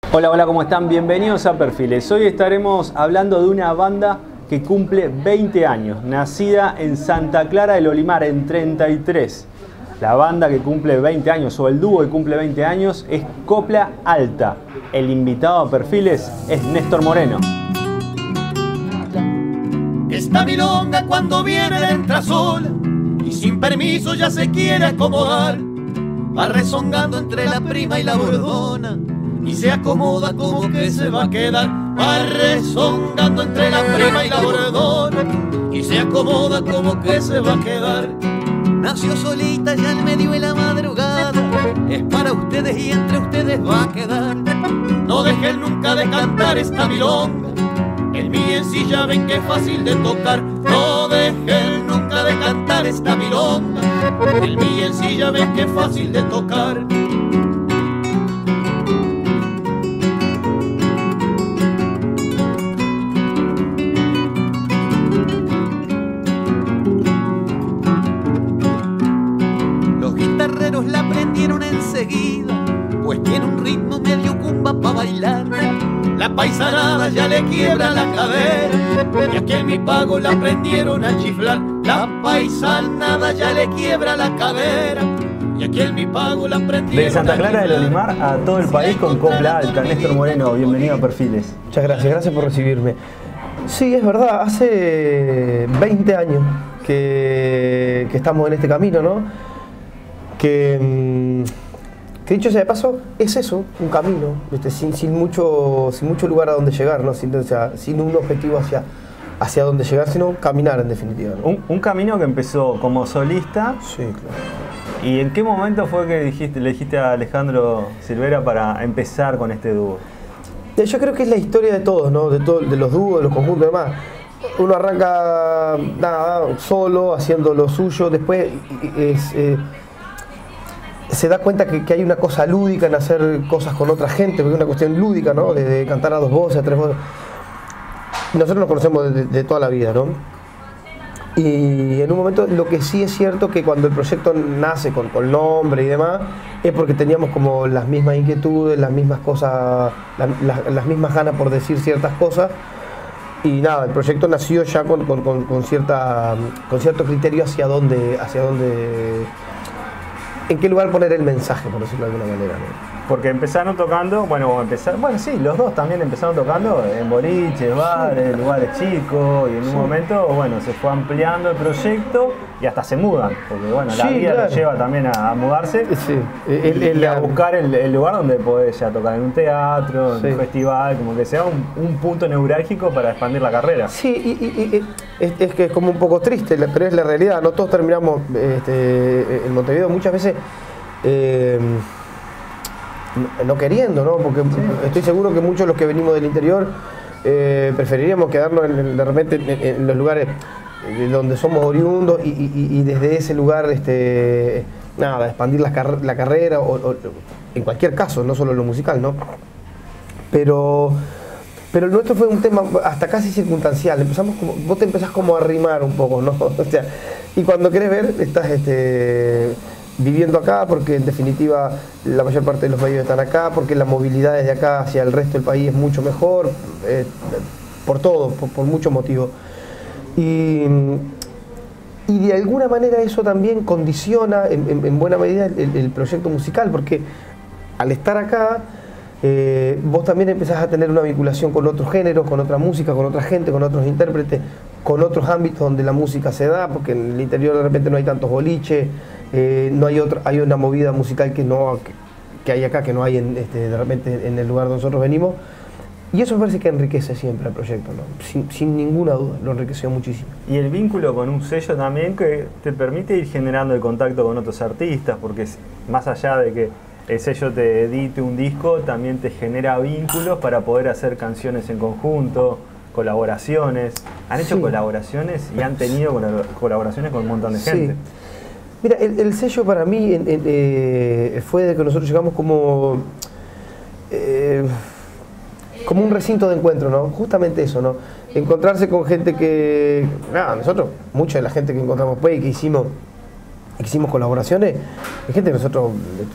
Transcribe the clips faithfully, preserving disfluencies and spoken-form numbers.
Hola, hola, ¿cómo están? Bienvenidos a Perfiles. Hoy estaremos hablando de una banda que cumple veinte años, nacida en Santa Clara del Olimar en treinta y tres. La banda que cumple veinte años, o el dúo que cumple veinte años, es Copla Alta. El invitado a Perfiles es Néstor Moreno. Esta milonga cuando viene entra sola y sin permiso ya se quiere acomodar. Va rezongando entre la prima y la bordona y se acomoda como que se va a quedar. Va rezongando entre la prima y la bordona y se acomoda como que se va a quedar. Nació solita ya al medio de la madrugada, es para ustedes y entre ustedes va a quedar. No dejen nunca de cantar esta milonga, el mi sí ya ven que es fácil de tocar. No dejen nunca de cantar esta milonga, el mi sí ya ven que es fácil de tocar. Los guitarreros la aprendieron enseguida, pues tiene un ritmo medio cumba pa' bailar. La paisanada ya le quiebra la cadera y aquí en mi pago la aprendieron a chiflar. La paisanada ya le quiebra la cadera y aquí en mi pago la aprendieron. De Santa Clara del Olimar a todo el país con Copla Alta. Néstor Moreno, bienvenido a Perfiles. Muchas gracias, gracias por recibirme. Sí, es verdad, hace veinte años que, que estamos en este camino, ¿no? Que... Que dicho sea de paso, es eso, un camino, ¿viste? Sin, sin, mucho, sin mucho lugar a donde llegar, ¿no? Sin, o sea, sin un objetivo hacia, hacia dónde llegar, sino caminar en definitiva, ¿no? Un, un camino que empezó como solista. Sí, claro. ¿Y en qué momento fue que dijiste, le dijiste a Alejandro Silvera para empezar con este dúo? Yo creo que es la historia de todos, ¿no? De, todo, de los dúos, de los conjuntos y demás. Uno arranca nada, solo, haciendo lo suyo, después es... Eh, se da cuenta que, que hay una cosa lúdica en hacer cosas con otra gente, porque es una cuestión lúdica, ¿no? De, de cantar a dos voces, a tres voces. Nosotros nos conocemos de, de toda la vida, ¿no? Y en un momento lo que sí es cierto que cuando el proyecto nace con, con nombre y demás, es porque teníamos como las mismas inquietudes, las mismas cosas, la, la, las mismas ganas por decir ciertas cosas. Y nada, el proyecto nació ya con, con, con, con, cierta, con cierto criterio hacia dónde, hacia dónde, en qué lugar poner el mensaje, por decirlo de alguna manera, ¿no? Porque empezaron tocando, bueno, empezaron, bueno, sí, los dos también empezaron tocando en boliches, bares, lugares chicos, y en un sí. momento, bueno, se fue ampliando el proyecto y hasta se mudan, porque bueno, la sí, vida claro. los lleva también a, a mudarse sí. el, y, el, y a buscar el, el lugar donde podés ya tocar en un teatro, en sí. un festival, como que sea un, un punto neurálgico para expandir la carrera. Sí, y, y, y es, es que es como un poco triste, pero es la realidad, no todos terminamos este, en Montevideo, muchas veces... Eh, no queriendo, ¿no? Porque sí. estoy seguro que muchos de los que venimos del interior eh, preferiríamos quedarnos en, de repente en, en los lugares de donde somos oriundos y, y, y desde ese lugar este, nada, expandir la, car la carrera o, o, en cualquier caso, no solo en lo musical, ¿no? Pero, pero el nuestro fue un tema hasta casi circunstancial. Empezamos como, vos te empezás como a rimar un poco, ¿no? O sea, y cuando querés ver, estás este, viviendo acá, porque en definitiva la mayor parte de los medios están acá, porque la movilidad desde acá hacia el resto del país es mucho mejor, eh, por todo, por, por muchos motivos. Y, y de alguna manera eso también condiciona en, en, en buena medida el, el proyecto musical, porque al estar acá, eh, vos también empezás a tener una vinculación con otros géneros, con otra música, con otra gente, con otros intérpretes, con otros ámbitos donde la música se da, porque en el interior de repente no hay tantos boliches, Eh, no hay otra, hay una movida musical que no que, que hay acá, que no hay en, este, de repente en el lugar donde nosotros venimos, y eso me parece que enriquece siempre el proyecto, ¿no? sin, sin ninguna duda, lo enriqueció muchísimo. Y el vínculo con un sello también que te permite ir generando el contacto con otros artistas, porque más allá de que el sello te edite un disco, también te genera vínculos para poder hacer canciones en conjunto, colaboraciones. Han hecho sí. colaboraciones y han tenido colaboraciones con un montón de gente. Sí. Mira, el, el sello para mí en, en, eh, fue de que nosotros llegamos como eh, como un recinto de encuentro, ¿no? Justamente eso, ¿no? Encontrarse con gente que, nada, nosotros, mucha de la gente que encontramos pues y que hicimos, que hicimos colaboraciones, es gente que nosotros este,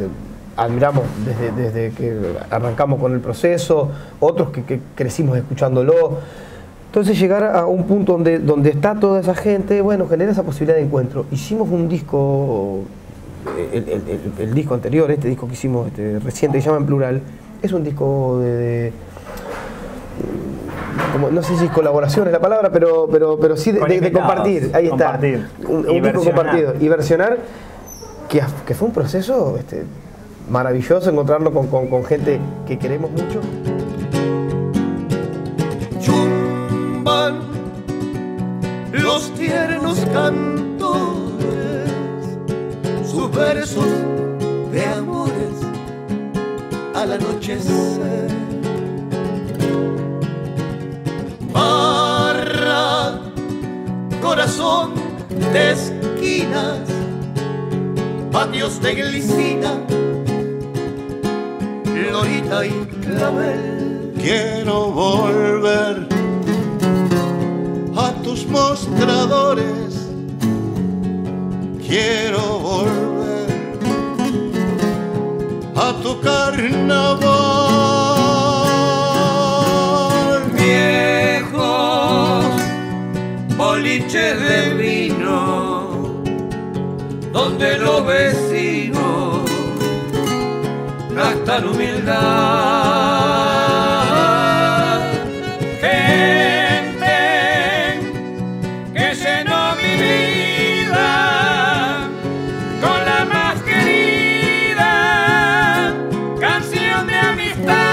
admiramos desde, desde que arrancamos con el proceso, otros que, que crecimos escuchándolo. Entonces llegar a un punto donde, donde está toda esa gente, bueno, genera esa posibilidad de encuentro. Hicimos un disco, el, el, el, el disco anterior, este disco que hicimos este, reciente, que se llama En Plural, es un disco de... de como, no sé si colaboración es la palabra, pero, pero, pero sí de, de, de compartir. Ahí compartir. está. Un, un disco compartido. Y versionar, que, que fue un proceso este, maravilloso encontrarnos con, con, con gente que queremos mucho. Chumban los tiernos cantores, sus versos de amores al anochecer. Barra, corazón de esquinas, patios de glicina, lorita y clavel. Quiero volver a tus mostradores, quiero volver a tu carnaval. Boliches de vino, donde los vecinos gastan humildad. Gente que llenó mi vida con la más querida canción de amistad.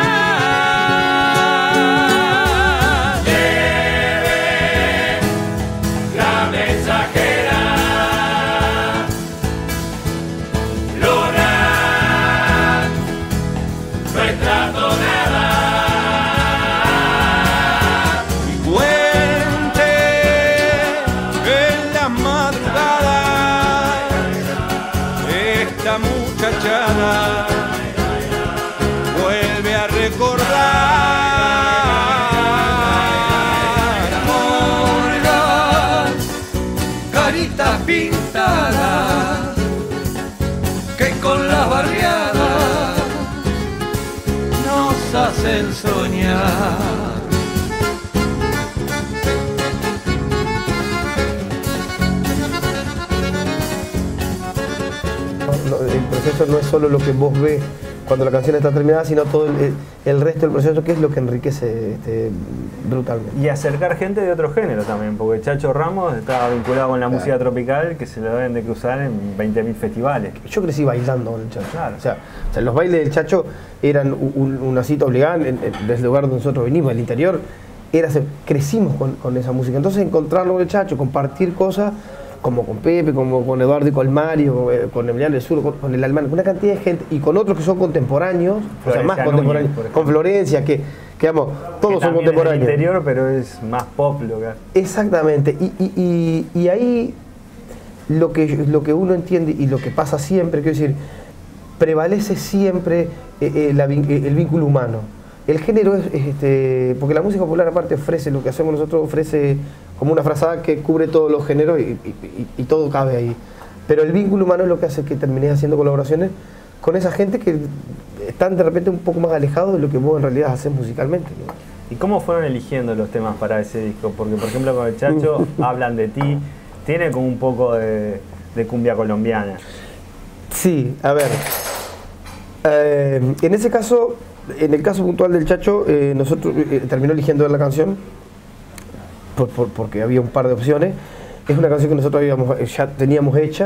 Vuelve a recordar Morgan, caritas pintadas que con las barriadas nos hacen soñar. El proceso no es solo lo que vos ves cuando la canción está terminada, sino todo el, el resto del proceso, que es lo que enriquece este, brutalmente. Y acercar gente de otro género también, porque Chacho Ramos estaba vinculado con la claro. música tropical, que se lo deben de cruzar en veinte mil festivales. Yo crecí bailando con el Chacho. Claro. O, sea, o sea, los bailes del Chacho eran un, una cita obligada en, en, desde el lugar donde nosotros venimos, el interior. Era, crecimos con, con esa música. Entonces encontrarlo con el Chacho, compartir cosas, como con Pepe, como con Eduardo y Colmario, con Emiliano del Sur, con, con el Alemán, con una cantidad de gente, y con otros que son contemporáneos, o sea, más contemporáneos, con Florencia, que, que vamos, todos que son contemporáneos. Es el interior, pero es más pop lo que hace. Exactamente, y, y, y, y ahí lo que, lo que uno entiende y lo que pasa siempre, quiero decir, prevalece siempre eh, eh, la, el vínculo humano. El género es, es este, porque la música popular aparte ofrece, lo que hacemos nosotros ofrece como una frazada que cubre todos los géneros y, y, y, y todo cabe ahí. Pero el vínculo humano es lo que hace que termines haciendo colaboraciones con esa gente que están de repente un poco más alejados de lo que vos en realidad haces musicalmente, ¿no? ¿Y cómo fueron eligiendo los temas para ese disco? Porque por ejemplo con el Chacho hablan de ti, tiene como un poco de, de cumbia colombiana. Sí, a ver, eh, en ese caso, en el caso puntual del Chacho, eh, nosotros eh, terminó eligiendo la canción por, por, porque había un par de opciones. Es una canción que nosotros habíamos, ya teníamos hecha,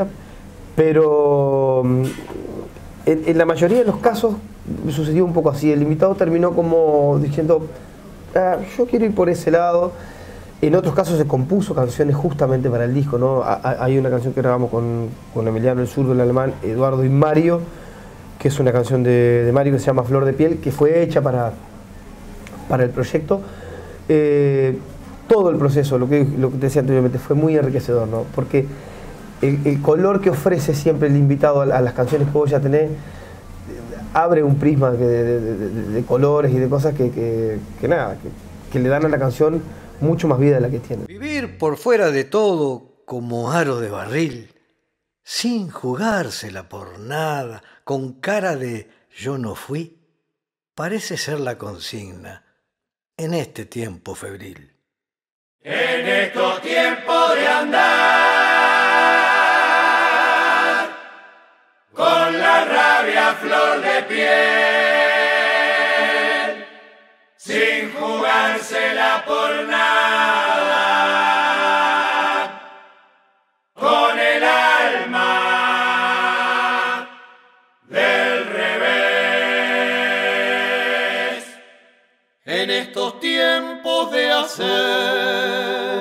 pero en, en la mayoría de los casos sucedió un poco así. El invitado terminó como diciendo, ah, yo quiero ir por ese lado. En otros casos se compuso canciones justamente para el disco, ¿no? Hay una canción que grabamos con, con Emiliano el Zurdo, el Alemán, Eduardo y Mario, que es una canción de, de Mario que se llama Flor de Piel, que fue hecha para, para el proyecto. Eh, todo el proceso, lo que, lo que te decía anteriormente, fue muy enriquecedor, ¿no? Porque el, el color que ofrece siempre el invitado a, a las canciones que vos ya tenés abre un prisma de, de, de, de colores y de cosas que, que, que nada, que, que le dan a la canción mucho más vida de la que tiene. Vivir por fuera de todo como aro de barril sin jugársela por nada, con cara de yo no fui, parece ser la consigna en este tiempo febril. En estos tiempos de andar con la rabia a flor de piel, sin jugársela por nada, con el alma del revés. En estos tiempos de hacer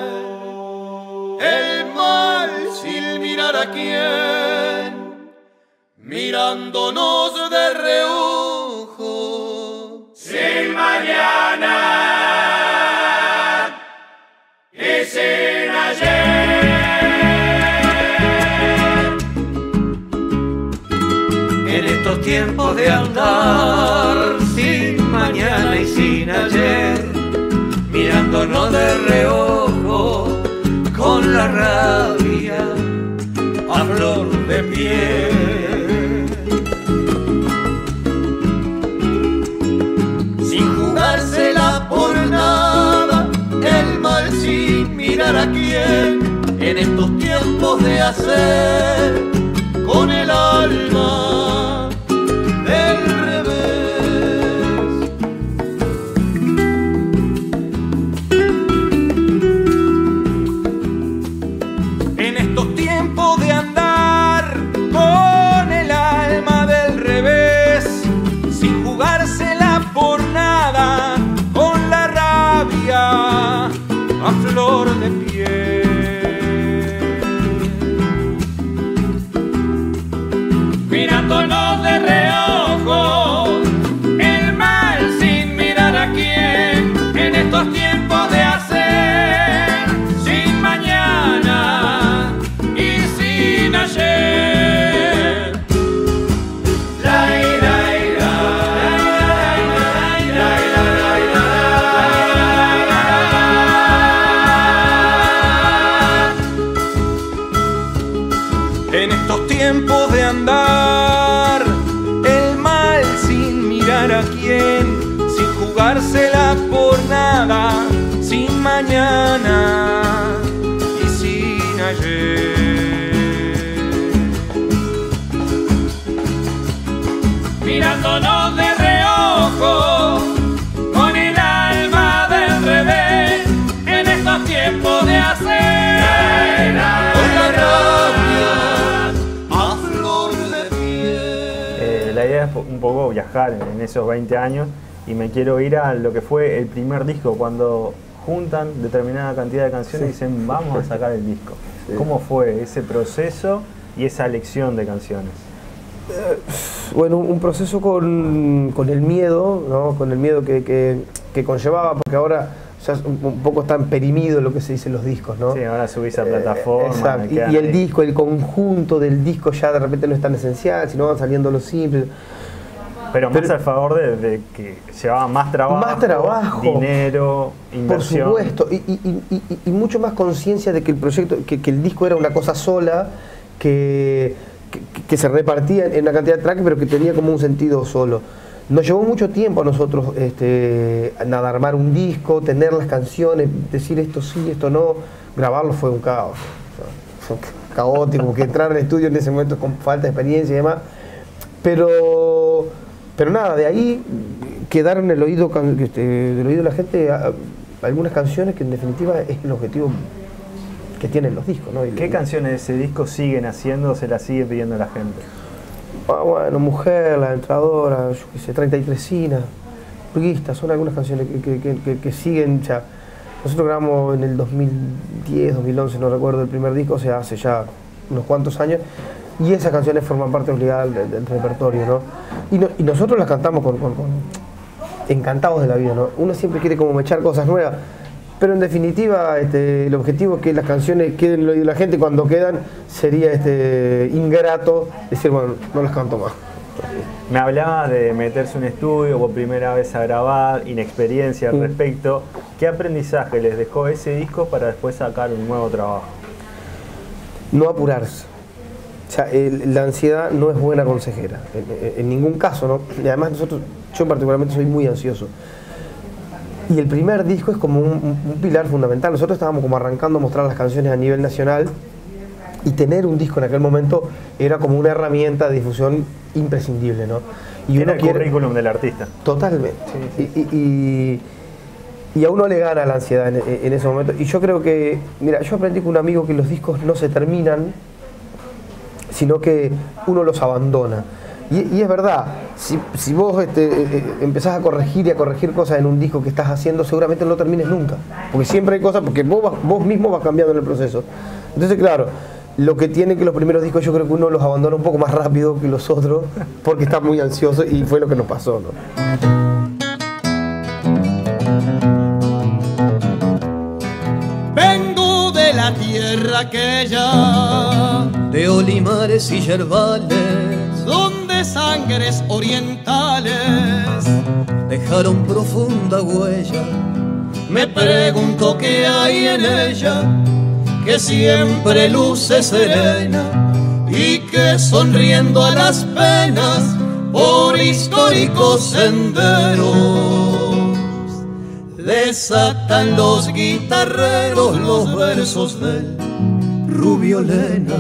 el mal sin mirar a quién, mirándonos de reojo, Sin mañana y sin ayer. En estos tiempos de andar sin mañana y sin ayer, mirándonos de reojo con la rabia a flor de piel. sin jugársela por nada, el mal sin mirar a quién, en estos tiempos de hacer con el alma del revés. En estos tiempos de andar con el alma del revés, sin jugársela por nada, con la rabia a flor de piel. Mirándonos de reojo, el mal sin mirar a quién, en estos tiempos de hacer sin mañana y sin ayer. La ira, ira, la ira, ira. En estos tiempos de andar el mal sin mirar a quién, sin jugársela por nada, sin mañana y sin ayer. Mirándonos de reojo con el alma del revés, en estos tiempos de hacer Con la rabia a flor de piel. Eh, la idea es un poco viajar en, en esos veinte años y me quiero ir a lo que fue el primer disco, cuando juntan determinada cantidad de canciones y dicen vamos a sacar el disco. Sí. ¿Cómo fue ese proceso y esa elección de canciones? Bueno, un proceso con, con el miedo, ¿no? Con el miedo que, que, que conllevaba, porque ahora ya un, un poco están perimidos lo que se dice en los discos, ¿no? Sí, ahora subís a plataforma. Eh, exacto. Y, y el disco, el conjunto del disco ya de repente no es tan esencial, sino van saliendo los simples. Pero más Pero- al favor de, de que llevaba más trabajo, Más trabajo. dinero, Por inversión. supuesto, y, y- y- y- y mucho más conciencia de que el proyecto, que, que el disco era una cosa sola, que, que, que se repartía en una cantidad de tracks, pero que tenía como un sentido solo. Nos llevó mucho tiempo a nosotros este, nada, armar un disco, tener las canciones, decir esto sí, esto no. Grabarlo fue un caos. O sea, fue caótico, que entrar al estudio en ese momento con falta de experiencia y demás. Pero, pero nada, de ahí quedaron en el oído, can- este, del oído de la gente a- a- algunas canciones que en definitiva es el objetivo que tienen los discos, ¿no? Y- ¿Qué canciones de ese disco siguen haciendo o se las sigue pidiendo la gente? Ah, bueno, Mujer, La Entradora, yo qué sé, treinta y tresina, Burguista, son algunas canciones que, que- que- que- que siguen ya. Nosotros grabamos en el dos mil diez, dos mil once, no recuerdo el primer disco, o sea, hace ya unos cuantos años, y esas canciones forman parte obligada del, del repertorio, ¿no? Y, no- y nosotros las cantamos con, con- con- encantados de la vida, ¿no? Uno siempre quiere como echar cosas nuevas, pero en definitiva este, el objetivo es que las canciones queden en el oído de la gente. Cuando quedan sería este, ingrato decir, bueno, no las canto más. Me hablabas de meterse en un estudio por primera vez a grabar, inexperiencia al Mm. respecto. ¿Qué aprendizaje les dejó ese disco para después sacar un nuevo trabajo? No apurarse. O sea, el, la ansiedad no es buena consejera, en, en, en ningún caso, ¿no? Y además nosotros, yo particularmente soy muy ansioso. Y el primer disco es como un, un pilar fundamental. Nosotros estábamos como arrancando a mostrar las canciones a nivel nacional y tener un disco en aquel momento era como una herramienta de difusión imprescindible, ¿no? Y era uno el quiere... currículum del artista. Totalmente. Sí, sí. Y, y, y a uno le gana la ansiedad en, en ese momento. Y yo creo que, mira, yo aprendí con un amigo que los discos no se terminan, sino que uno los abandona. Y, y es verdad, si, si vos este, eh, empezás a corregir y a corregir cosas en un disco que estás haciendo, seguramente no lo termines nunca. Porque siempre hay cosas, porque vos, vas, vos mismo vas cambiando en el proceso. Entonces, claro, lo que tiene que los primeros discos yo creo que uno los abandona un poco más rápido que los otros, porque está muy ansioso y fue lo que nos pasó, ¿no? Vengo de la tierra aquella, de olimares y yerbales, donde sangres orientales dejaron profunda huella. Me pregunto qué hay en ella, que siempre luce serena y que sonriendo a las penas por históricos senderos desatan los guitarreros los versos del Rubio Lena.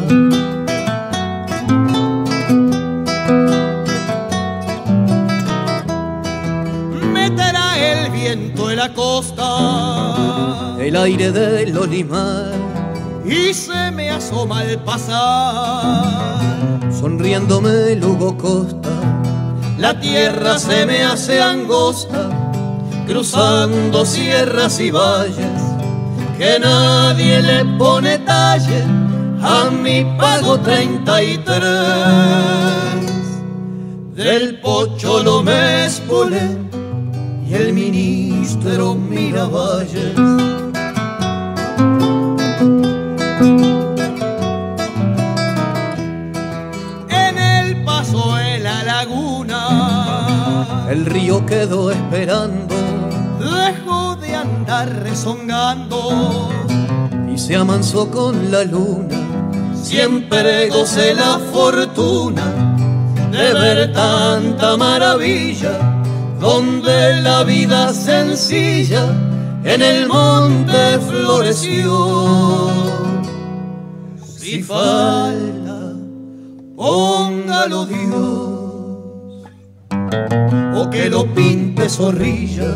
Meterá el viento en la costa, el aire del olimar, y se me asoma al pasar, sonriéndome Lugo Costa. La tierra se me hace angosta, cruzando sierras y valles, que nadie le pone talle a mi pago treinta y tres del Pocholo Méspole y el ministro Miravalles. En el paso de la laguna, el río quedó esperando, dejó de andar rezongando y se amansó con la luna. Siempre gocé la fortuna de ver tanta maravilla, donde la vida sencilla en el monte floreció. Si falta, póngalo Dios, o que lo pinte Zorrilla.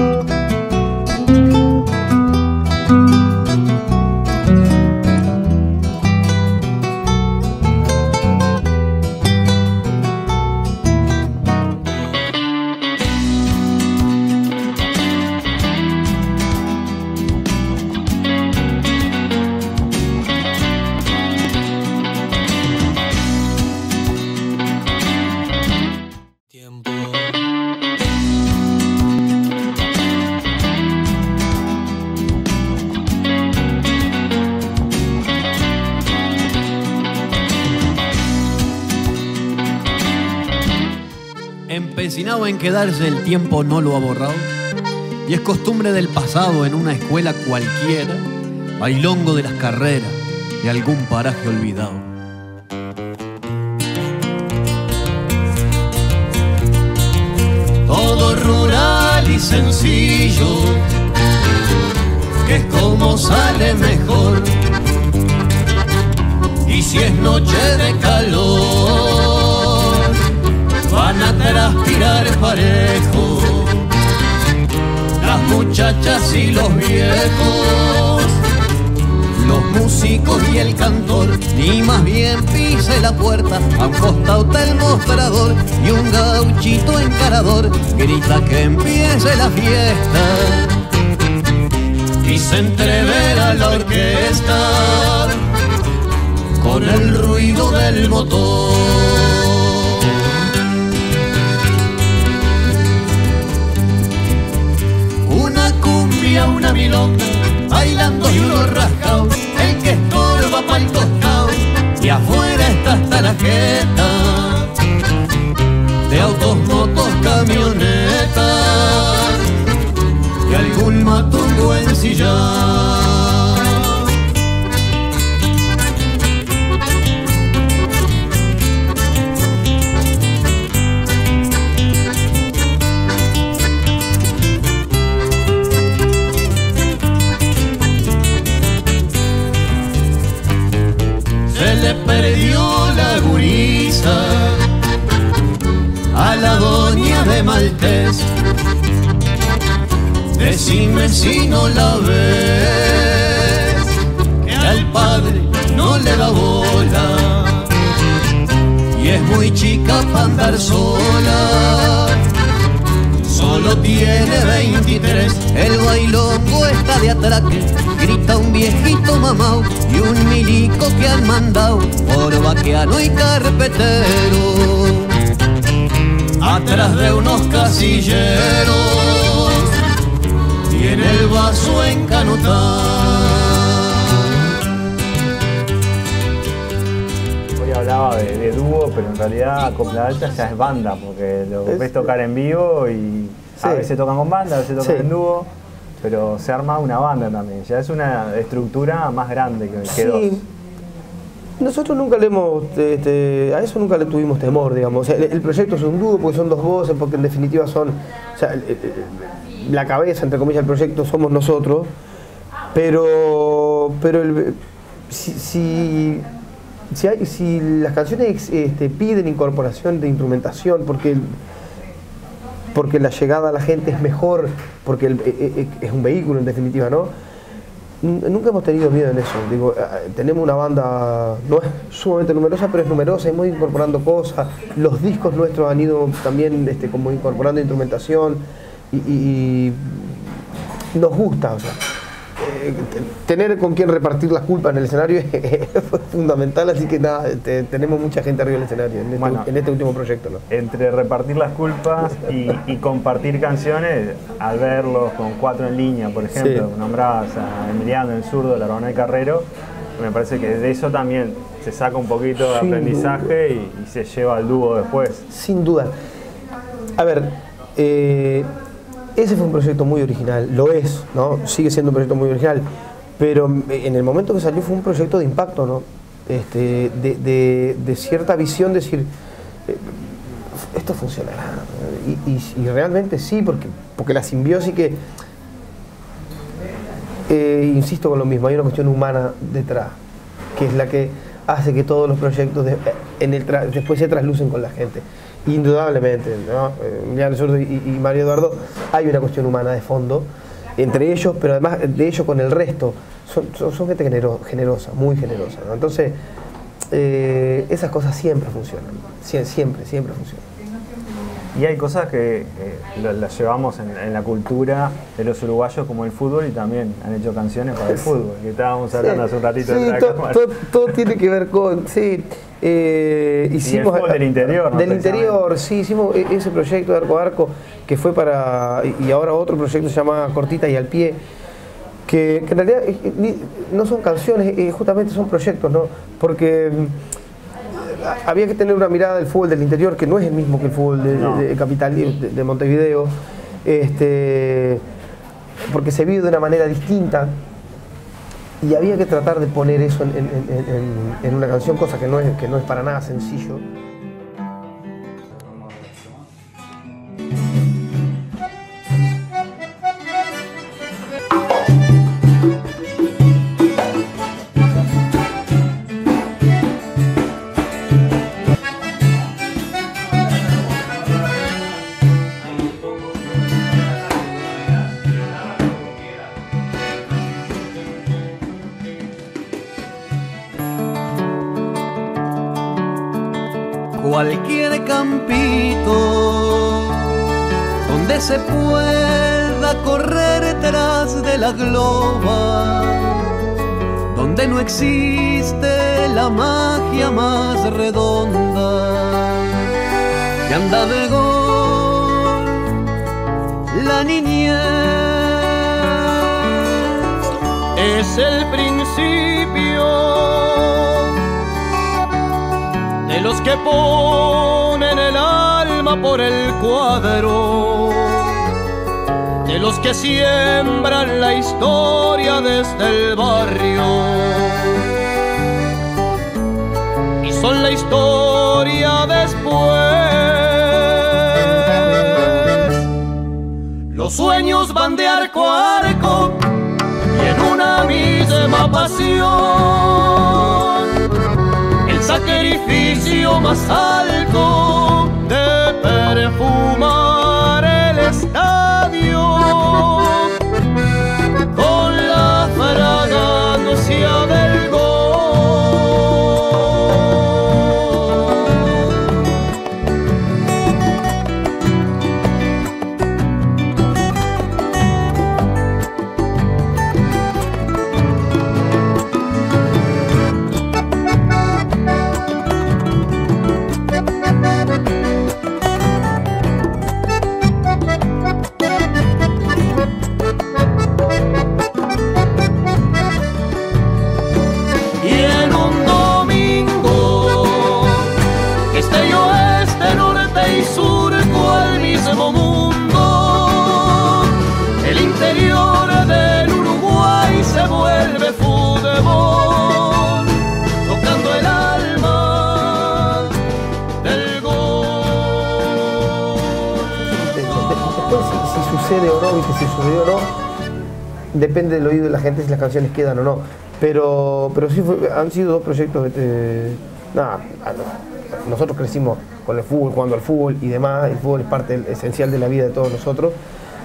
Empecinado en quedarse, el tiempo no lo ha borrado, y es costumbre del pasado en una escuela cualquiera, bailongo de las carreras de algún paraje olvidado. Todo rural y sencillo, que es como sale mejor. Y si es noche de calor, van a transpirar parejo las muchachas y los viejos, los músicos y el cantor. Ni más bien pise la puerta, a un costado está el mostrador, y un gauchito encarador grita que empiece la fiesta, y se entrevera la orquesta con el ruido del motor. Una milonga, bailando y uno rascao, el que estorba pa'l costado, y afuera está hasta la jeta de autos, motos, camionetas y algún matungo ensillado. perdió la gurisa, a la doña de Maltés. Decime si no la ves, que al padre no le da bola, y es muy chica para andar sola. Solo tiene veintitrés, el bailongo está de atraque, grita un viejito mamao y un milico que han mandado por vaqueano y carpetero, atrás de unos casilleros, tiene el vaso encanutado. Hoy hablaba de, de dúo, pero en realidad Copla Alta ya es banda, porque lo es, ves tocar en vivo y sí. A veces tocan con banda, a veces tocan sí. en dúo, pero se arma una banda también, ya es una estructura más grande que, que sí. dos. Nosotros nunca le hemos, este, a eso nunca le tuvimos temor, digamos. O sea, el, el proyecto es un dúo porque son dos voces, porque en definitiva son, o sea, el, el, la cabeza, entre comillas, del proyecto somos nosotros, pero, pero el, si, si, si, hay, si las canciones este, piden incorporación de instrumentación, porque, porque la llegada a la gente es mejor, porque el, es, es un vehículo en definitiva, ¿no? Nunca hemos tenido miedo en eso. Digo, tenemos una banda, no es sumamente numerosa, pero es numerosa, hemos ido incorporando cosas. Los discos nuestros han ido también este, como incorporando instrumentación y, y, y nos gusta. O sea, eh, tener con quien repartir las culpas en el escenario es, es fundamental, así que nada, te, tenemos mucha gente arriba del escenario en este, bueno, en este último proyecto, ¿no? Entre repartir las culpas y, y compartir canciones, al verlos con cuatro en línea, por ejemplo, sí. nombrabas a Emiliano, el zurdo, la Ronald Carrero, me parece que de eso también se saca un poquito de Sin aprendizaje y, y se lleva al dúo después. Sin duda. A ver, eh, ese fue un proyecto muy original, lo es, ¿no? Sigue siendo un proyecto muy original, pero en el momento que salió fue un proyecto de impacto, ¿no? Este, de, de, de cierta visión, decir, eh, esto funcionará, y, y, y realmente sí, porque, porque la simbiosis que, eh, insisto con lo mismo, hay una cuestión humana detrás, que es la que hace que todos los proyectos de, en el tra después se traslucen con la gente. Indudablemente, ¿no? Emiliano Zurdo y, y Mario Eduardo, hay una cuestión humana de fondo entre ellos, pero además de ellos con el resto, son, son, son gente genero, generosa, muy generosa, ¿no? Entonces, eh, esas cosas siempre funcionan, Sie siempre, siempre funcionan. Y hay cosas que eh, las llevamos en, en la cultura de los uruguayos, como el fútbol, y también han hecho canciones para el fútbol, que estábamos hablando sí, hace un ratito. Sí, de todo, todo, todo tiene que ver con... Sí, eh, hicimos, y el del interior. ¿No? Del interior, sí, hicimos ese proyecto de Arco a Arco, que fue para... Y ahora otro proyecto se llama Cortita y al Pie, que, que en realidad no son canciones, justamente son proyectos, ¿no? Porque... había que tener una mirada del fútbol del interior que no es el mismo que el fútbol de, no. de, de Capital, de, de Montevideo, este, porque se vive de una manera distinta y había que tratar de poner eso en, en, en, en una canción, cosa que no es, que no es para nada sencillo. Cualquier campito donde se pueda correr tras de la globa, donde no existe la magia más redonda, que anda de gol la niñez, es el principio de los que ponen el alma por el cuadro, de los que siembran la historia desde el barrio, y son la historia después. Los sueños van de arco a arco y en una misma pasión. El más alto de perfumar el estadio con la fragancia del gol. sucede o no, ¿viste? Si sucedió o no, depende del oído de la gente si las canciones quedan o no. Pero, pero sí fue, han sido dos proyectos. Eh, nada, nosotros crecimos con el fútbol, jugando al fútbol y demás. El fútbol es parte esencial de la vida de todos nosotros.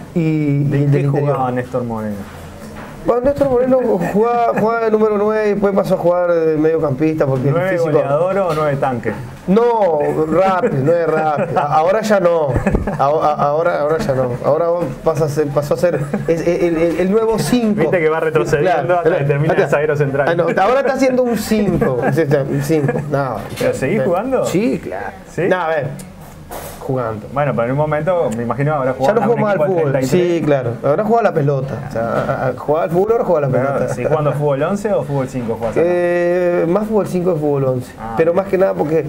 Y, ¿De y qué jugaba Néstor Moreno? Bueno, Néstor Moreno jugaba, jugaba de número nueve y después pasó a jugar de mediocampista. Porque ¿nueve el físico... goleador o nueve tanque? No, rápido, nueve rápido. Ahora ya no. Ahora, ahora, ahora ya no. Ahora pasa a ser, pasó a ser es, el, el, el nuevo cinco. Viste que va retrocediendo, claro, hasta que termina el zaguero central. Ah, no, ahora está haciendo un cinco. Un cinco. No, ¿Pero seguís jugando? Sí, claro. ¿Sí? No, a ver. Jugando. Bueno, pero en un momento, me imagino, ahora Ya no juego más al fútbol. treinta y tres. Sí, claro. Ahora juega la pelota. O sea, jugaba al fútbol, ahora juega la pelota. Pero, ¿sí jugando fútbol once o fútbol cinco jugás acá? Eh, más fútbol cinco que fútbol once. Ah, pero bien. más que nada porque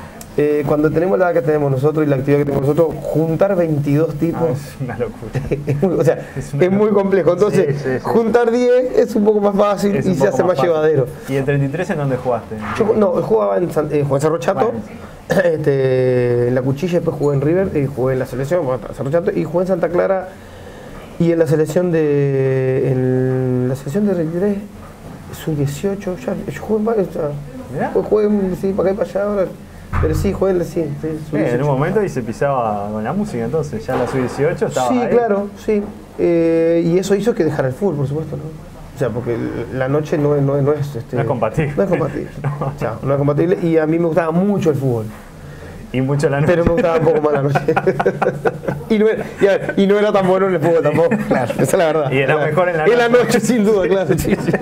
eh, cuando tenemos la edad que tenemos nosotros y la actividad que tenemos nosotros, juntar veintidós tipos Ah, es una locura. es muy, o sea, Es es una muy locura. complejo. Entonces, Sí, sí, sí. juntar diez es un poco más fácil Es y un se poco hace más, fácil. llevadero. ¿Y el treinta y tres en dónde jugaste? Yo no, jugaba en San, eh, jugué en Cerro Chato, Bueno, este, en la Cuchilla, después jugué en River, y jugué en la selección, bueno, Cerro Chato, y jugué en Santa Clara y en la selección de en la selección de treinta y tres, sub dieciocho, ya, yo jugué en varios, Mirá. jugué, jugué en- sí, para acá y para allá ahora, pero sí, jugué en la sí, sí, sub Eh, en dieciocho. un momento y se pisaba con la música, entonces ya la sub dieciocho estaba Sí, ahí. claro, sí. Eh, y eso hizo que dejara el fútbol, por supuesto, ¿no? O sea, porque la noche no es, no es, no es, este, No es compatible. No es compatible. No. O sea, no es compatible. Y a mí me gustaba mucho el fútbol. Y mucho la noche. Pero me gustaba un poco más la noche. y, no era, y, a ver, y no era tan bueno en el fútbol tampoco. Claro, esa es la verdad. Y era Claro. mejor en la En la noche. noche, sin duda, claro. Sí, sí.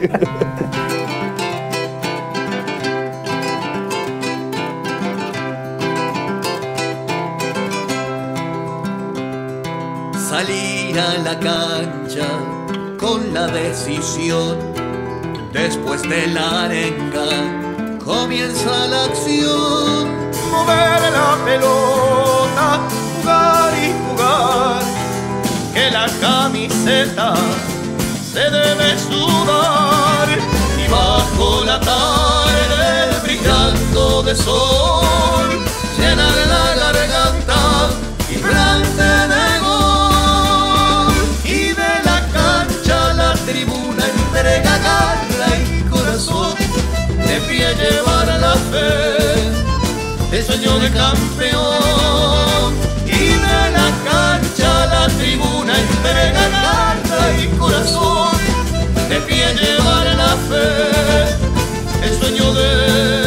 Salir a la cancha con la decisión. Después de la arenga comienza la acción. Mover la pelota, jugar y jugar. Que la camiseta se debe sudar. Y bajo la tarde brillando de sol, llenar la garganta vibrante de gol. Y de la cancha la tribuna entrega garra y corazón. De pie llevar a la fe el sueño de campeón. Y de la cancha la tribuna entrega garra y corazón. De pie llevar a la fe el sueño de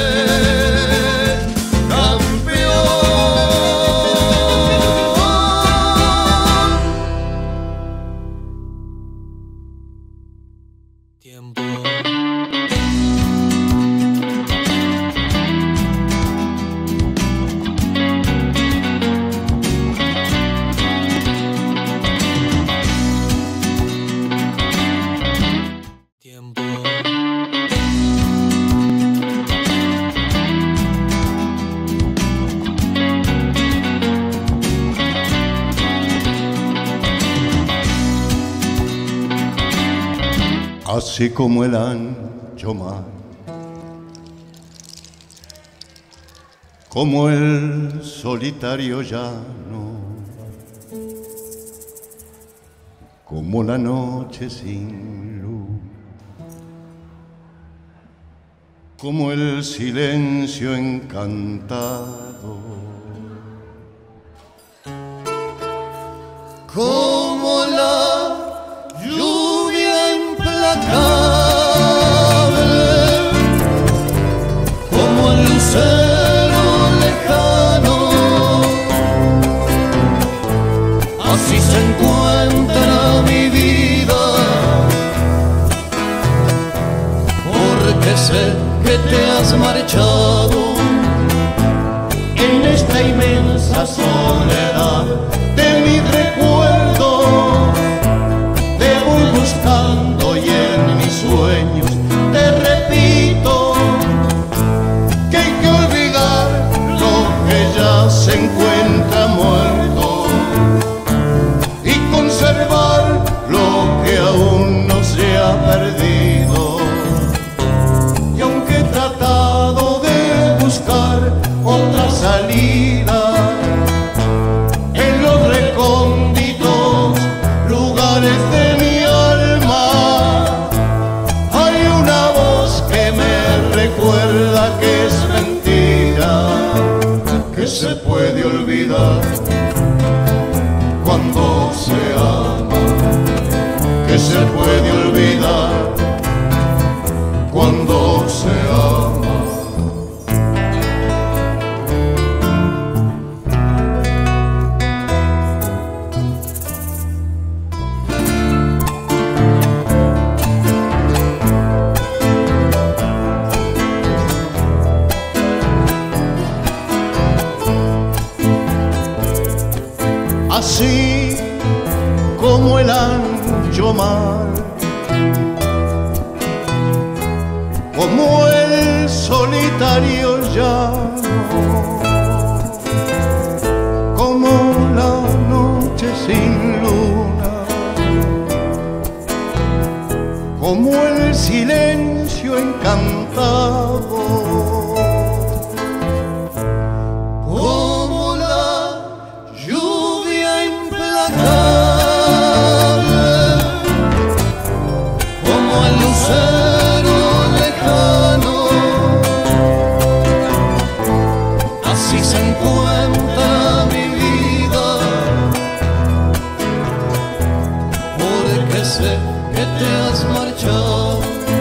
así como el ancho mar, como el solitario llano, como la noche sin luz, como el silencio encantado, como la lluvia implacable, como el lucero lejano, así se encuentra mi vida, porque sé que te has marchado en esta inmensa soledad de mi recuerdo. Te voy buscando y en mis sueños te repito que hay que olvidar lo que ya se encuentra muerto y conservar lo que aún no se ha perdido. Y aunque he tratado de buscar otra salida en los recónditos lugares de mi alma, hay una voz que me recuerda que es mentira, que se puede olvidar cuando se ama, que se puede olvidar cuando se ama. Así como el ancho mar, como el solitario llano, como la noche sin luna, como el silencio encantado, como la lluvia implacable, como el lucero lejano, así se encuentra mi vida, porque sé que te has marchado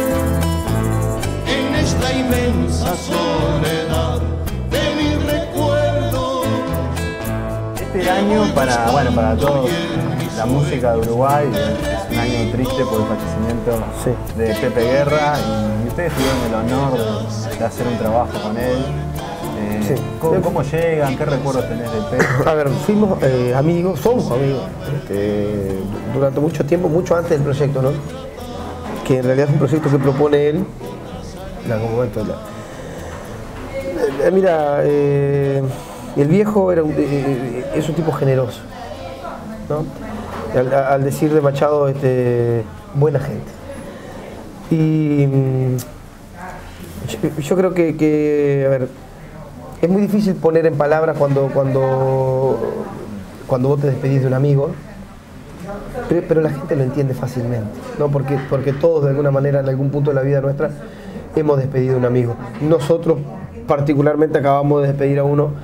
en esta inmensa soledad de mi recuerdo. Este año para, bueno, para todos la música de Uruguay es un año triste por el fallecimiento Sí. de Pepe Guerra y ustedes tuvieron el honor de, de hacer un trabajo con él. Eh, Sí. ¿cómo, ¿Cómo llegan? ¿Qué recuerdos tenés de Pepe? A ver, fuimos eh, amigos, somos amigos, este, durante mucho tiempo, mucho antes del proyecto, ¿no? Que en realidad es un proyecto que propone él, en algún momento. La, eh, mira, eh, el viejo era un, eh, es un tipo generoso, ¿no? Al, al decir de Machado, este, buena gente. Y mm, yo, yo creo que, que, a ver, es muy difícil poner en palabras cuando, cuando, cuando vos te despedís de un amigo, pero, pero la gente lo entiende fácilmente, ¿no? Porque, porque todos de alguna manera en algún punto de la vida nuestra hemos despedido a un amigo. Nosotros particularmente acabamos de despedir a uno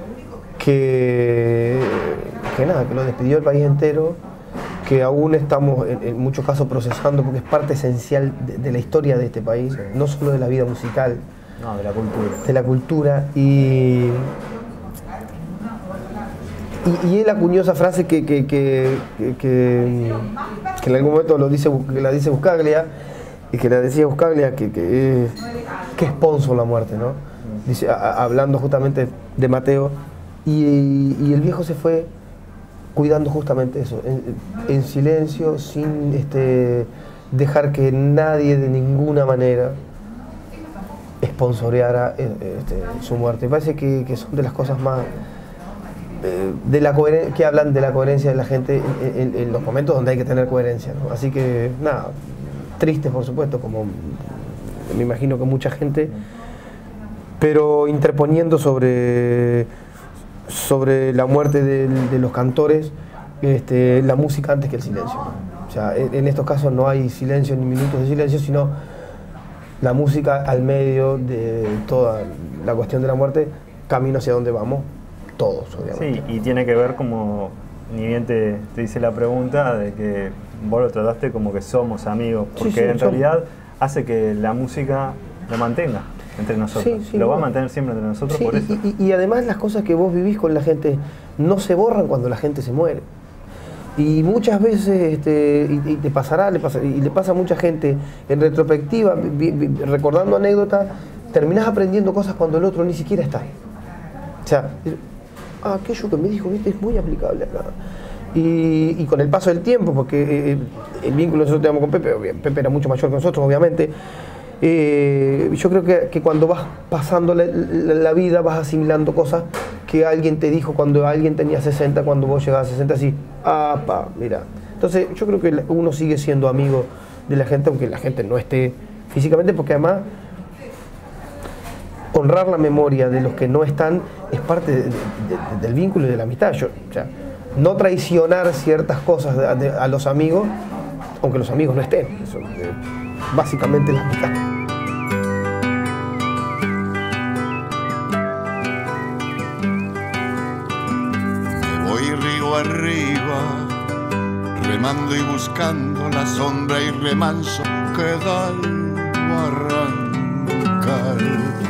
que, que nada, que lo despidió el país entero, que aún estamos en, en muchos casos procesando porque es parte esencial de, de la historia de este país, sí. No solo de la vida musical, No, de la cultura. de la cultura y, y, y él acuñó esa frase que, que, que, que, que, que en algún momento lo dice, que la dice Buscaglia y que la decía Buscaglia que, que, que es Ponzo la muerte, ¿no? Dice, a, hablando justamente de Mateo y, y el viejo se fue cuidando justamente eso, en, en silencio, sin este, dejar que nadie de ninguna manera sponsoreara este, su muerte. Me parece que, que son de las cosas más eh, de la coheren- que hablan de la coherencia de la gente en, en, en los momentos donde hay que tener coherencia, ¿no? Así que nada, triste por supuesto, como me imagino que mucha gente, pero interponiendo sobre sobre la muerte de, de los cantores, este, la música antes que el silencio, ¿no? O sea, en, en estos casos no hay silencio ni minutos de silencio, sino la música al medio de toda la cuestión de la muerte, camino hacia donde vamos todos, obviamente. Sí, y tiene que ver como, ni bien te, te hice la pregunta, de que vos lo trataste como que somos amigos, porque Sí, sí, en somos. realidad hace que la música lo mantenga entre nosotros. Sí, sí, lo va a bueno. mantener siempre entre nosotros Sí, por eso. y, y- y además las cosas que vos vivís con la gente no se borran cuando la gente se muere. Y muchas veces, este, y, y te pasará, le pasa, y le pasa a mucha gente, en retrospectiva, vi- vi- recordando anécdotas, terminás aprendiendo cosas cuando el otro ni siquiera está. O sea, ah, aquello que me dijo, viste, es muy aplicable acá. Y, y con el paso del tiempo, porque eh, el vínculo que nosotros teníamos con Pepe, obvia- Pepe era mucho mayor que nosotros, obviamente, eh, yo creo que, que cuando vas pasando la, la- la vida vas asimilando cosas que alguien te dijo cuando alguien tenía sesenta, cuando vos llegabas a sesenta, así, ah, pa, mira. Entonces yo creo que uno sigue siendo amigo de la gente, aunque la gente no esté físicamente, porque además honrar la memoria de los que no están es parte de- de- de- del vínculo y de la amistad. Yo, o sea, no traicionar ciertas cosas de- de- a los amigos, aunque los amigos no estén. Eso, eh, básicamente la amistad. Me voy río arriba, remando y buscando la sombra y remanso que da el barrancal.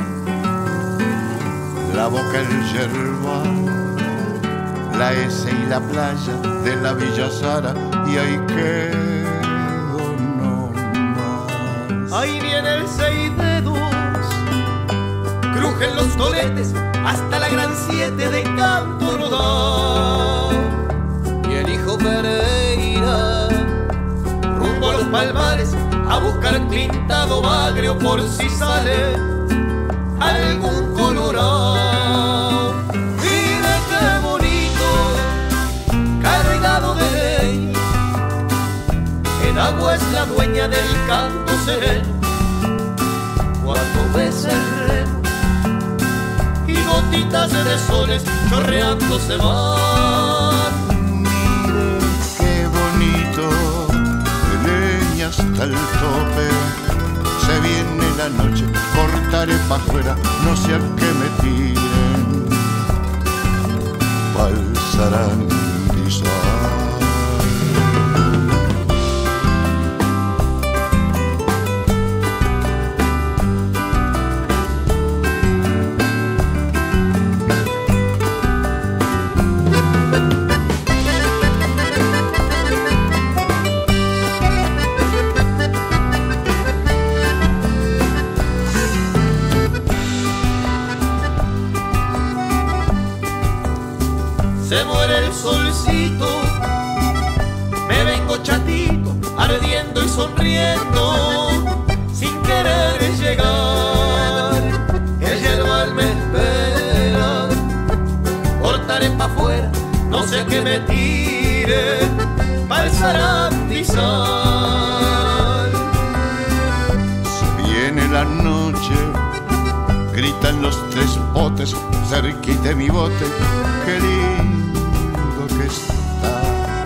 La boca el yerbal, la S y la playa de la Villa Sara, y ahí quedo no más. Ahí viene el seis dedos, crujen los toletes hasta la gran siete de Canto Rodado. Y el hijo Pereira, rumbo a los palmares, a buscar pintado bagrio por si sale algún colorado. Mira qué bonito, cargado de ley, el agua es la dueña del canto sereno. Cuando ves el remo y gotitas de soles chorreando se van. Mire qué bonito, de leña hasta el tope. Se viene la noche, cortaré pa' afuera, no sé a qué me tiren. Pa'l zarandizar. Se muere el solcito, me vengo chatito, ardiendo y sonriendo, sin querer llegar. El yerbal me espera, cortaré pa' afuera, no sé a qué me tire, pa'l zarandizar. Se viene la noche, gritan los tres botes, cerquita de mi bote, qué lindo que está.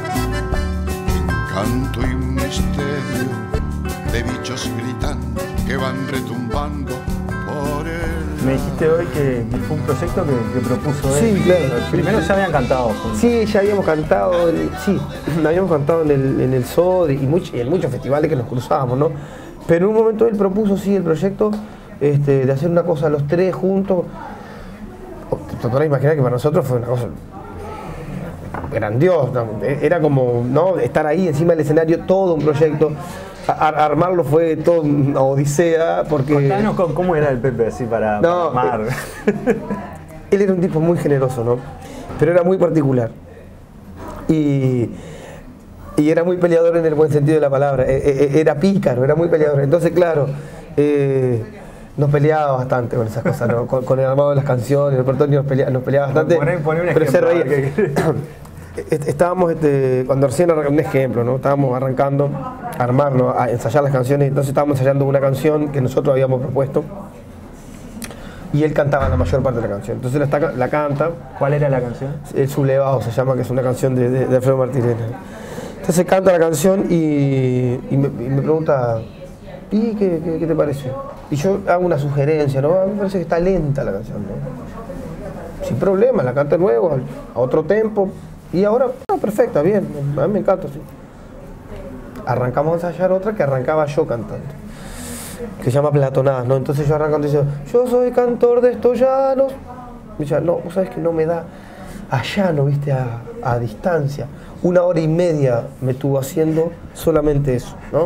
Encanto y misterio de bichos gritando que van retumbando por el... Me dijiste hoy que, que fue un proyecto que, que propuso él. Sí, claro. Primero ya habían cantado juntos. Sí, ya habíamos cantado, en el- sí, habíamos cantado en el, en el S O D y, much- y en muchos festivales que nos cruzábamos, ¿no? Pero en un momento él propuso, sí, el proyecto este, de hacer una cosa los tres juntos. Te podrás imaginar que para nosotros fue una cosa grandiosa, era como, ¿no?, estar ahí encima del escenario, todo un proyecto. Ar- armarlo fue toda una odisea, porque... Contanos cómo, cómo era el Pepe así para, No, para armar. Él era un tipo muy generoso, ¿no? Pero era muy particular. Y, y era muy peleador en el buen sentido de la palabra. E- e- Era pícaro, era muy peleador. Entonces, claro, eh, nos peleaba bastante con esas cosas, ¿no? Con, con el armado de las canciones, el repertorio nos peleaba, nos peleaba bastante. Poné- poné un pero se ejemplo, a reía. ver qué- Est- Estábamos, este, cuando recién arrancamos, un ejemplo, ¿no? Estábamos arrancando a armarlo, a ensayar las canciones, entonces estábamos ensayando una canción que nosotros habíamos propuesto y él cantaba la mayor parte de la canción. Entonces la, está- la canta, ¿Cuál era la canción? El Sublevado se llama, que es una canción de, de, de Alfredo Martínez. Entonces canta la canción y, y me, y me pregunta, ¿y qué, qué, qué te pareció? y yo hago una sugerencia, ¿no? A mí me parece que está lenta la canción, ¿no? Sin problema, la canta de nuevo, a otro tempo, y ahora, ah, perfecta, bien, a mí me encanta, sí. Arrancamos a ensayar otra que arrancaba yo cantando, que se llama Platonadas, ¿no? Entonces yo arrancando y digo, yo soy cantor de estos llanos. Y yo, no, vos sabés que no me da a llano, viste, a, a distancia. Una hora y media me estuvo haciendo solamente eso, ¿no?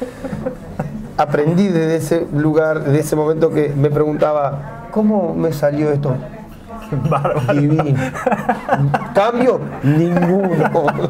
Aprendí desde ese lugar, desde ese momento que me preguntaba, ¿cómo me salió esto? Bárbaro. Divino. ¿Cambio? Ninguno.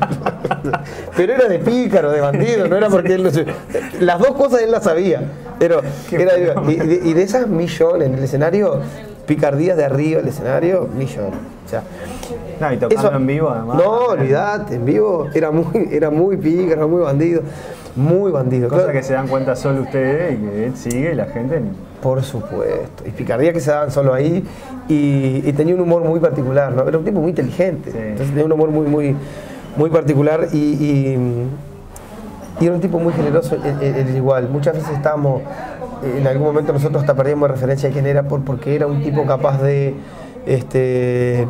Pero era de pícaro, de bandido, no era porque él no se... Las dos cosas él las sabía. Pero era de... y, de, y de esas millones en el escenario, picardías de arriba del escenario, millones. O sea, no, y tocando eso, en vivo además. No, olvidate, en vivo era muy, era muy pícaro, muy bandido. Muy bandido. Cosa claro. que se dan cuenta solo ustedes y que él sigue y la gente... Por supuesto. Y picardías que se daban solo ahí. Y, y tenía un humor muy particular, ¿no? Era un tipo muy inteligente. Sí. Entonces tenía un humor muy, muy, muy particular y, y, y era un tipo muy generoso, él, él igual. Muchas veces estábamos, en algún momento nosotros hasta perdíamos referencia de quién era por, porque era un tipo capaz de este,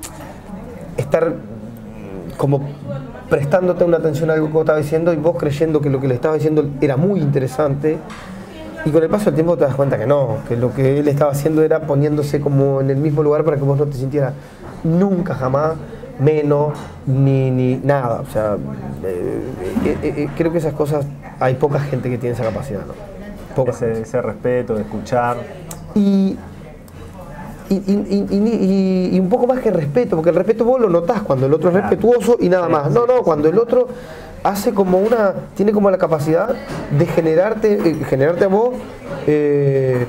estar como prestándote una atención a algo que vos estabas diciendo y vos creyendo que lo que le estabas diciendo era muy interesante. Y con el paso del tiempo te das cuenta que no, que lo que él estaba haciendo era poniéndose como en el mismo lugar para que vos no te sintieras nunca, jamás, menos, ni, ni nada. O sea, eh, eh, eh, creo que esas cosas, hay poca gente que tiene esa capacidad, ¿no? Poca ese, ese respeto de escuchar. Y, y, y, y, y, y un poco más que respeto, porque el respeto vos lo notás cuando el otro es respetuoso y nada más. No, no, cuando el otro... hace como una, tiene como la capacidad de generarte, eh, generarte a vos, eh,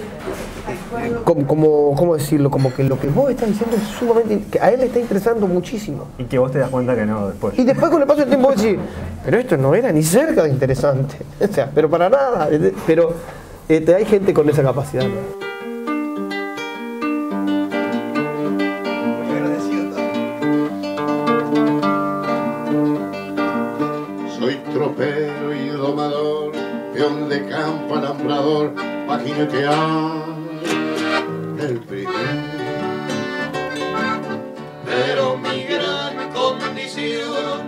como, como, ¿cómo decirlo? Como que lo que vos estás diciendo es sumamente, que a él le está interesando muchísimo. Y que vos te das cuenta que no después. Y después con el paso del tiempo vos decís, pero esto no era ni cerca de interesante, o sea, pero para nada, pero este, hay gente con esa capacidad, ¿no? Tropero y domador, peón de campo, alambrador, pa' jinetear el primero. Pero mi gran condición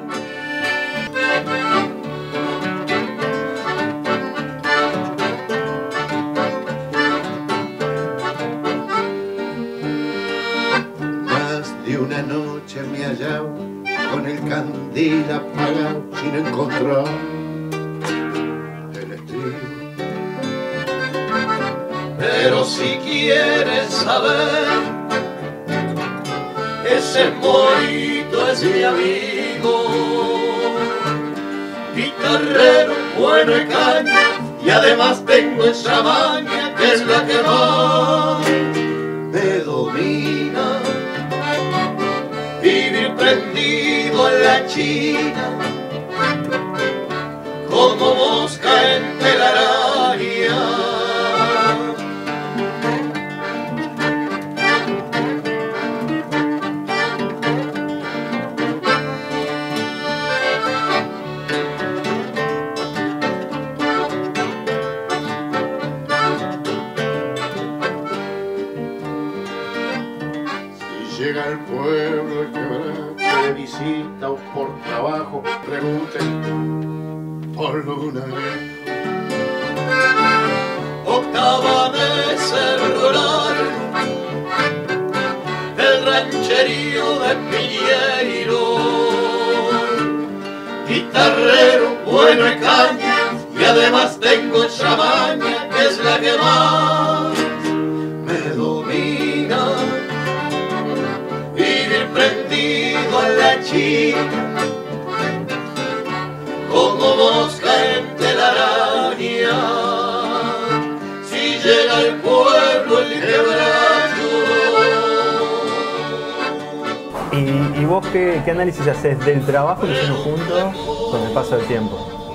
más de una noche me hallaba con el candil apagado sin encontrar el estribo. Pero si quieres saber, ese morito es mi amigo, guitarrero, bueno y caña, y además tengo esa maña que es la que más me domina. Vivir prendido en la china, como mosca en telaraña. Si llega al pueblo el quebrado de visita o por trabajo, pregunten por Luna. Octava mesa rural, el rancherío de Piñeiro, guitarrero, bueno y caña, y además tengo esa maña que es la que más me domina. Vivir prendido en la china, como mosca en telaraña. Si llega al pueblo el quebracho. ¿Y, y vos qué, qué análisis haces del trabajo que hicieron juntos con el paso del tiempo?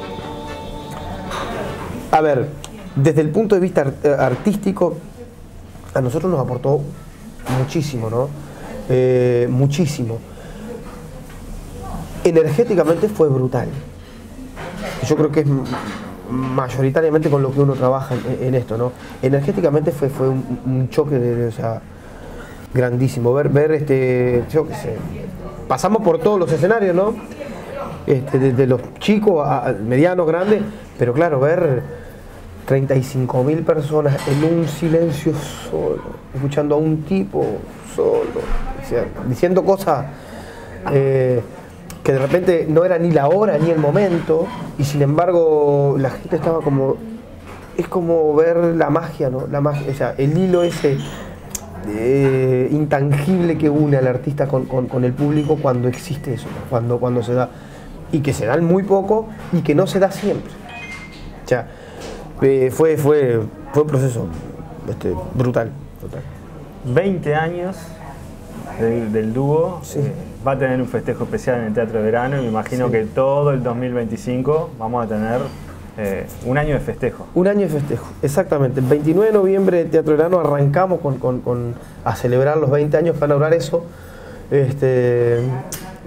A ver, desde el punto de vista art artístico, a nosotros nos aportó muchísimo, ¿no? Eh, muchísimo. Energéticamente fue brutal. Yo creo que es mayoritariamente con lo que uno trabaja en, en esto, ¿no? Energéticamente fue, fue un, un choque de, de, o sea, grandísimo. Ver, ver este, yo qué sé, pasamos por todos los escenarios, ¿no? Este, desde los chicos a, a medianos, grandes, pero claro, ver treinta y cinco mil personas en un silencio solo, escuchando a un tipo solo, o sea, diciendo cosas eh, que de repente no era ni la hora ni el momento, y sin embargo la gente estaba como, es como ver la magia, ¿no? La magia, o sea, el hilo ese eh, intangible que une al artista con, con, con el público cuando existe eso, ¿no? cuando, cuando se da, y que se dan muy poco y que no se da siempre. O sea, eh, fue, fue, fue un proceso este, brutal, brutal. veinte años del, del dúo, Sí. eh, va a tener un festejo especial en el Teatro de Verano y me imagino Sí. que todo el dos mil veinticinco vamos a tener eh, un año de festejo. Un año de festejo, exactamente. El veintinueve de noviembre de Teatro Verano arrancamos con, con, con, a celebrar los veinte años para lograr eso. Este, eh,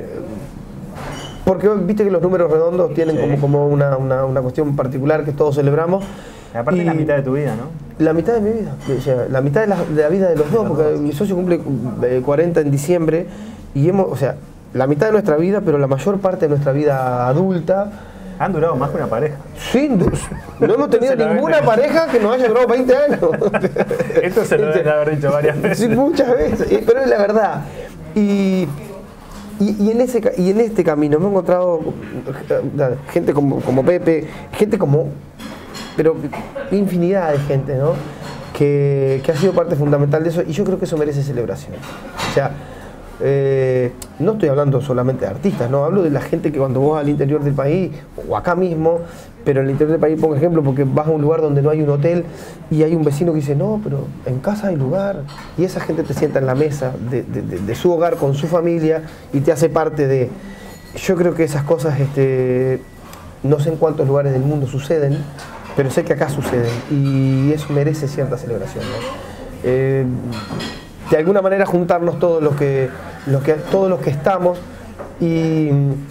porque viste que los números redondos tienen Sí. como, como una, una, una cuestión particular que todos celebramos. Y aparte Y la mitad de tu vida, ¿no? La mitad de mi vida, o sea, la mitad de la, de la vida de los dos, porque mi socio cumple eh, cuarenta en diciembre y hemos, o sea, la mitad de nuestra vida, pero la mayor parte de nuestra vida adulta. Han durado más que una pareja. Sin du- no hemos tenido Se la ninguna venden. pareja que nos haya durado veinte años. Esto se lo deben haber dicho varias veces. Sí, muchas veces, eh, pero es la verdad. Y, y, y en ese, ca- y en este camino hemos encontrado eh, gente como, como Pepe, gente como, pero infinidad de gente, ¿no? Que, que ha sido parte fundamental de eso y yo creo que eso merece celebración. O sea, eh, no estoy hablando solamente de artistas, no, hablo de la gente que cuando vos al interior del país o acá mismo, pero en el interior del país pongo ejemplo porque vas a un lugar donde no hay un hotel y hay un vecino que dice no, pero en casa hay lugar, y esa gente te sienta en la mesa de, de, de, de su hogar con su familia y te hace parte de. Yo creo que esas cosas, este, no sé en cuántos lugares del mundo suceden, pero sé que acá suceden y eso merece cierta celebración, ¿no? Eh, de alguna manera juntarnos todos los que, los que, todos los que estamos y,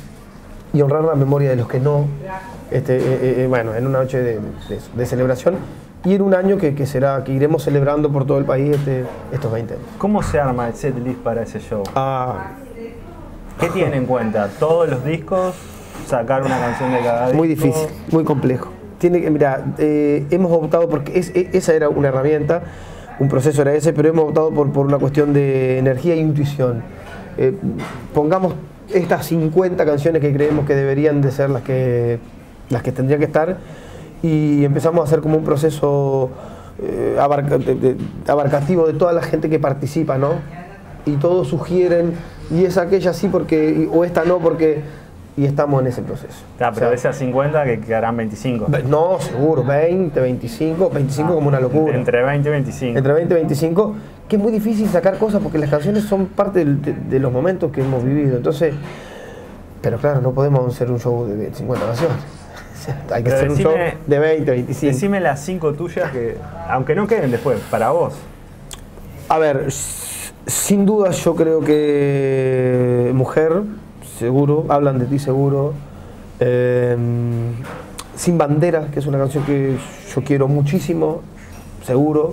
y honrar la memoria de los que no, este, eh, eh, bueno, en una noche de, de, de celebración y en un año que, que será, que iremos celebrando por todo el país este, estos veinte años. ¿Cómo se arma el set list para ese show? Ah, ¿Qué tienen en cuenta? ¿Todos los discos? ¿Sacar una canción de cada disco? muy difícil, muy complejo. Tiene que, mira, eh, hemos optado porque es, es- esa era una herramienta, un proceso era ese, pero hemos optado por, por una cuestión de energía e intuición. Eh, pongamos estas cincuenta canciones que creemos que deberían de ser las que, las que tendrían que estar y empezamos a hacer como un proceso eh, abarca- de- de- abarcativo de toda la gente que participa, ¿no? Y todos sugieren, y es aquella sí porque, y- o esta no porque... Y estamos en ese proceso. Ah, pero O sea, de esas cincuenta que quedarán veinticinco. Ve- No, seguro, veinte, veinticinco, veinticinco Ah, como una locura. Entre veinte y veinticinco. Entre veinte y veinticinco, que es muy difícil sacar cosas porque las canciones son parte del- de, de los momentos que hemos vivido. Entonces, pero claro, no podemos hacer un show de cincuenta canciones. O sea, hay que Pero hacer un decime- show de veinte, veinticinco. Decime las cinco tuyas que, aunque no queden después, para vos. A ver, s- sin duda yo creo que Mujer, seguro, Hablan de ti seguro. Eh, Sin Banderas, que es una canción que yo quiero muchísimo, seguro.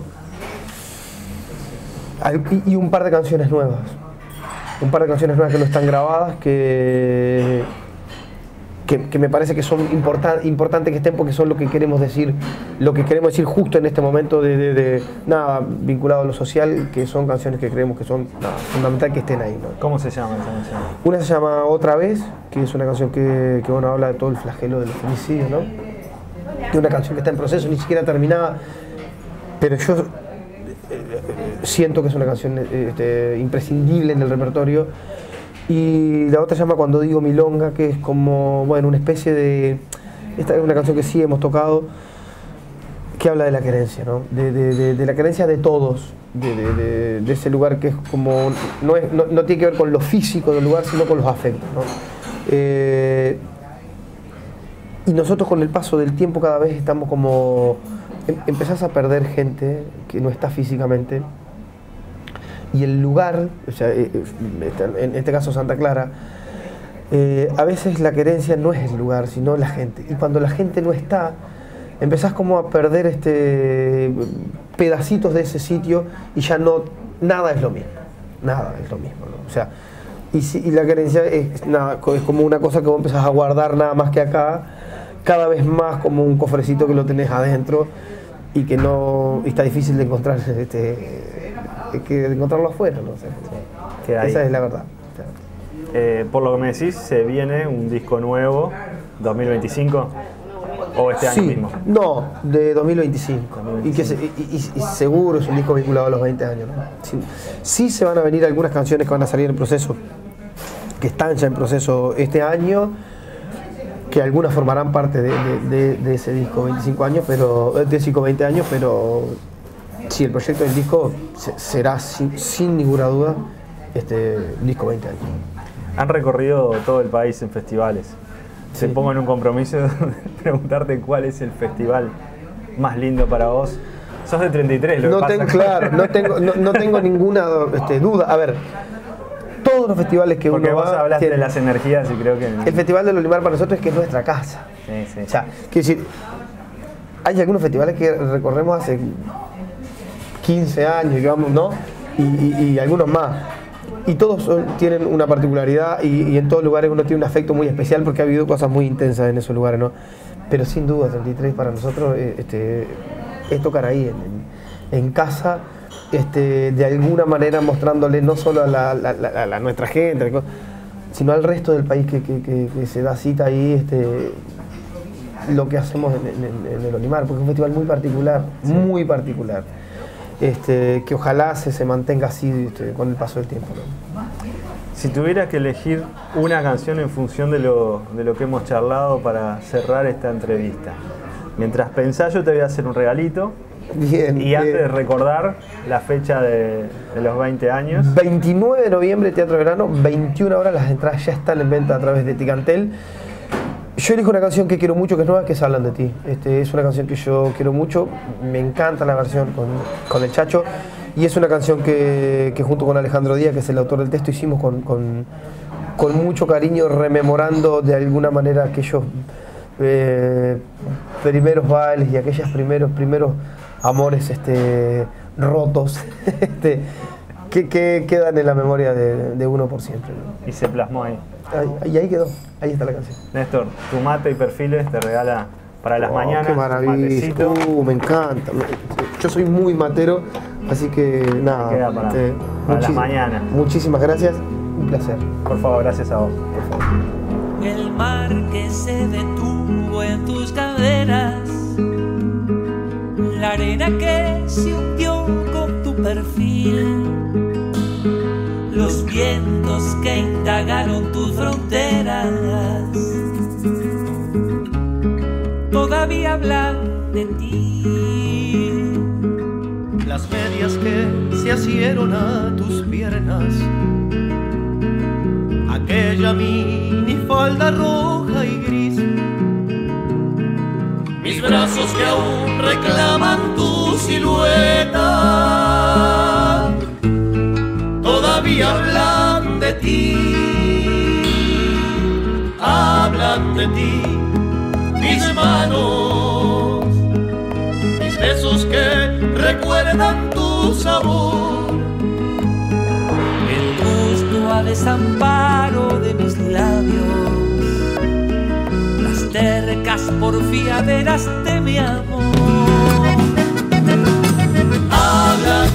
Al- Y, y un par de canciones nuevas. Un par de canciones nuevas que no están grabadas, que, que, que me parece que son importan- importantes que estén porque son lo que queremos decir, lo que queremos decir justo en este momento de, de- de nada vinculado a lo social, que son canciones que creemos que son nada, fundamental que estén ahí, ¿no? ¿Cómo se llama esa canción? Una se llama Otra Vez, que es una canción que, que bueno, habla de todo el flagelo de los femicidios, ¿no? Es una canción que está en proceso, ni siquiera terminada, pero yo eh, siento que es una canción eh, este, imprescindible en el repertorio. Y la otra se llama Cuando Digo Milonga, que es como, bueno, una especie de... Esta es una canción que sí hemos tocado, que habla de la querencia, ¿no? De, de- de- de la querencia de todos, de, de- de- de ese lugar que es como... No, es- no- no tiene que ver con lo físico del lugar, sino con los afectos, ¿no? Eh, y nosotros con el paso del tiempo cada vez estamos como... em- empezás a perder gente que no está físicamente. Y el lugar, o sea, eh, eh, en este caso Santa Clara, eh, a veces la querencia no es el lugar, sino la gente. Y cuando la gente no está, empezás como a perder este, pedacitos de ese sitio y ya no, nada es lo mismo, nada es lo mismo, ¿no? O sea, y, si, y la querencia es, nada, es como una cosa que vos empezás a guardar nada más que acá, cada vez más como un cofrecito que lo tenés adentro y que no, y está difícil de encontrar, este, que de encontrarlo afuera, ¿no? O sea, Queda ahí. esa es la verdad. Eh, por lo que me decís, se viene un disco nuevo, dos mil veinticinco, o este año Sí, mismo. no, de dos mil veinticinco. Y, que se- y, y- y seguro es un disco vinculado a los veinte años, ¿no? Sí, sí se van a venir algunas canciones que van a salir en proceso, que están ya en proceso este año, que algunas formarán parte de, de- de- de ese disco veinticinco años, pero de disco veinte años, pero sí, el proyecto del disco se- será sin, sin ninguna duda este disco veinte años. Han recorrido todo el país en festivales. Te Sí. pongo en un compromiso de preguntarte cuál es el festival más lindo para vos. Sos de treinta y tres, lo que No pasa tengo, es- claro, no tengo, no, no tengo ninguna este, duda. A ver, todos los festivales que Porque uno vos va, hablaste de tienen- las energías y creo que... el Festival del Olimar para nosotros es que es nuestra casa. Sí, sí. O sea, quiero decir, hay algunos festivales que recorremos hace quince años, digamos, ¿no? Y, y- y algunos más. Y todos son- tienen una particularidad y, y en todos lugares uno tiene un afecto muy especial porque ha habido cosas muy intensas en esos lugares, ¿no? Pero sin duda, treinta y tres para nosotros eh, este, es tocar ahí, en, en- en casa, este, de alguna manera mostrándole no solo a, la, la- la- a la- nuestra gente, sino al resto del país que, que- que- que se da cita ahí, este, lo que hacemos en, en- en el Olimar, porque es un festival muy particular, muy particular, este, que ojalá se, se mantenga así este, con el paso del tiempo, ¿no? Si tuvieras que elegir una canción en función de lo, de lo que hemos charlado para cerrar esta entrevista, mientras pensás yo te voy a hacer un regalito Bien, y antes eh, de recordar la fecha de, de los veinte años, veintinueve de noviembre, Teatro de Verano, veintiuna horas, las entradas ya están en venta a través de Ticantel. Yo elijo una canción que quiero mucho, que es nueva, que es Hablan de ti. Este, es una canción que yo quiero mucho, me encanta la versión con, con el Chacho, y es una canción que, que junto con Alejandro Díaz, que es el autor del texto, hicimos con, con, con mucho cariño, rememorando de alguna manera aquellos eh, primeros bailes y aquellos primeros, primeros amores este, rotos este, que, que quedan en la memoria de, de uno por siempre, ¿no? y se plasmó ahí. Ahí- Y ahí quedó, ahí está la canción. Néstor, tu mate y perfiles te regala para las Oh, mañanas. Qué un maravilla. matecito. Uh, me encanta. Me- Yo soy muy matero, así que nada. Queda para- este, para la muchis- mañana. Muchísimas gracias. Un placer. Por favor, gracias a vos. El mar que se detuvo en tus caderas, la arena que se hundió con tu perfil, los vientos que indagaron tus fronteras, todavía hablan de ti. Las medias que se asieron a tus piernas, aquella minifalda roja y gris, mis brazos que aún reclaman tu silueta, todavía hablan de ti, hablan de ti, mis manos, mis besos que recuerdan tu sabor, El gusto a desamparo de mis labios, las tercas porfiaderas de mi amor. hablan